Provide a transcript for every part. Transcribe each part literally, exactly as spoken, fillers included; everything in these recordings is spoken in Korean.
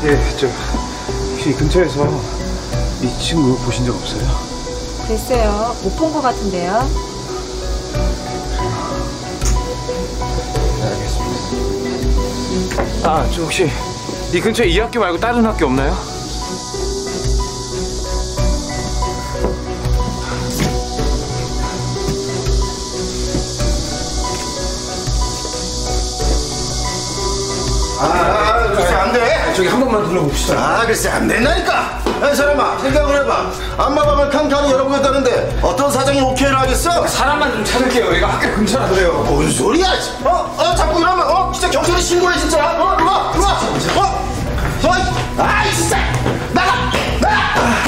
예, 저 혹시 근처에서 이 친구 보신 적 없어요? 글쎄요, 못 본 것 같은데요. 네, 알겠습니다. 아, 저 혹시 이 근처에 이 학교 말고 다른 학교 없나요? 아, 아, 글쎄 안 돼. 저기 한 번만 둘러봅시다. 아, 글쎄 안 된다니까. 야, 사람아, 생각을 해봐. 안마방을 칸칸이 열어보겠다는데 어떤 사장이 오케이를 하겠어? 사람만 좀 찾을게요. 여기가 학교 근처라 그래요. 뭔 소리야? 어, 어, 자꾸 이러면 어, 진짜 경찰에 신고해 진짜. 어, 이리 와, 이리 와. 어, 어, 아이 진짜. 나가, 나가.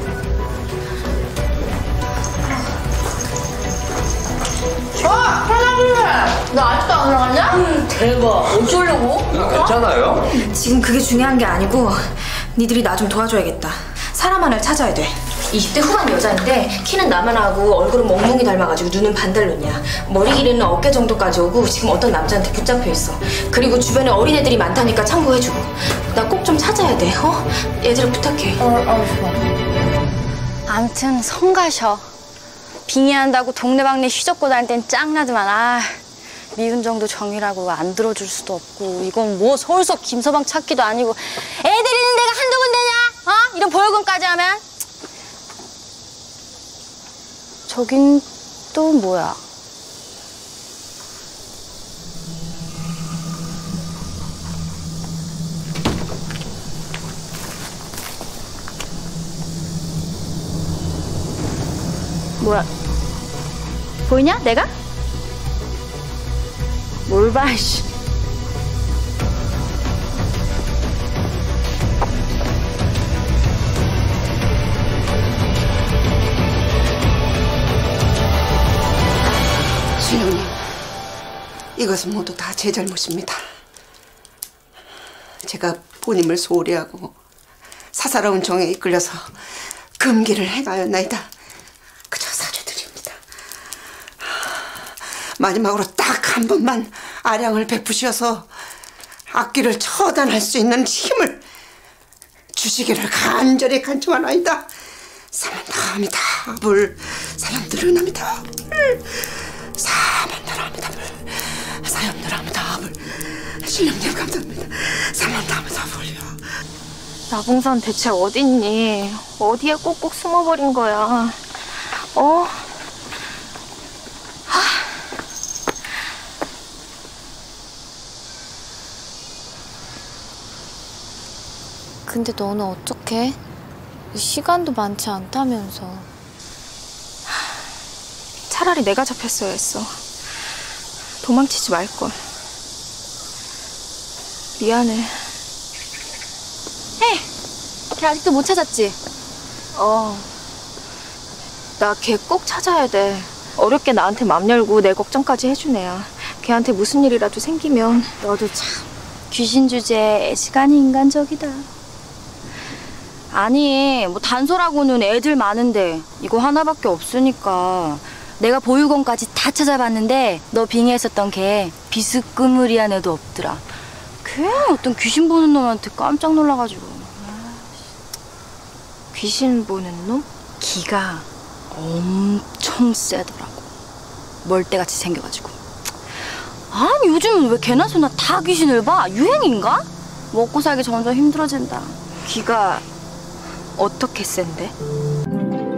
어! 사장님! 너 아직도 안 나갔냐? 음, 대박. 어쩌려고? 괜찮아요? 지금 그게 중요한 게 아니고 니들이 나 좀 도와줘야겠다. 사람 하나를 찾아야 돼. 이십 대 후반 여자인데 키는 나만 하고 얼굴은 멍멍이 닮아가지고 눈은 반달론이야. 머리 길이는 어깨 정도까지 오고 지금 어떤 남자한테 붙잡혀 있어. 그리고 주변에 어린애들이 많다니까 참고해주고. 나 꼭 좀 찾아야 돼. 어? 얘들아 부탁해. 어, 어, 좋아. 암튼 성가셔. 빙의한다고 동네방네 휘젓고 다닐 땐 짱나지만 아 미운 정도 정이라고 안 들어줄 수도 없고 이건 뭐 서울서 김서방 찾기도 아니고 애들 있는 데가 한두 군데냐? 어? 이런 보육원까지 하면? 저긴 또 뭐야? 뭐야? 보이냐? 내가? 뭘 봐, 씨. 신영님, 이것은 모두 다 제 잘못입니다. 제가 본임을 소홀히 하고 사사로운 정에 이끌려서 금기를 행하였나이다. 그저 사죄드립니다. 마지막으로 딱 한 번만 아량을 베푸셔서 악기를 처단할 수 있는 힘을 주시기를 간절히 간청하나이다. 사만다합니다. 불 사염들으납니다. 불 사만다합니다. 불 사염들합니다. 불 신령님 감사합니다. 사만다합니다. 불요. 나봉선 대체 어딨니? 어디에 꼭꼭 숨어버린 거야? 어? 근데 너는 어떡해? 시간도 많지 않다면서. 차라리 내가 잡혔어야 했어. 도망치지 말걸. 미안해. 헤이! 걔 아직도 못 찾았지? 어. 나 걔 꼭 찾아야 돼. 어렵게 나한테 맘 열고 내 걱정까지 해준 애야. 걔한테 무슨 일이라도 생기면. 너도 참 귀신 주제에 시간이 인간적이다. 아니 뭐 단소라고는 애들 많은데 이거 하나밖에 없으니까 내가 보육원까지 다 찾아봤는데 너 빙의했었던 걔 비스끄무리한 애도 없더라. 걔 어떤 귀신 보는 놈한테 깜짝 놀라가지고. 귀신 보는 놈? 기가 엄청 세더라고. 멀대같이 생겨가지고. 아니 요즘은 왜 개나 소나 다 귀신을 봐? 유행인가? 먹고 살기 점점 힘들어진다. 귀가 어떻게 센데?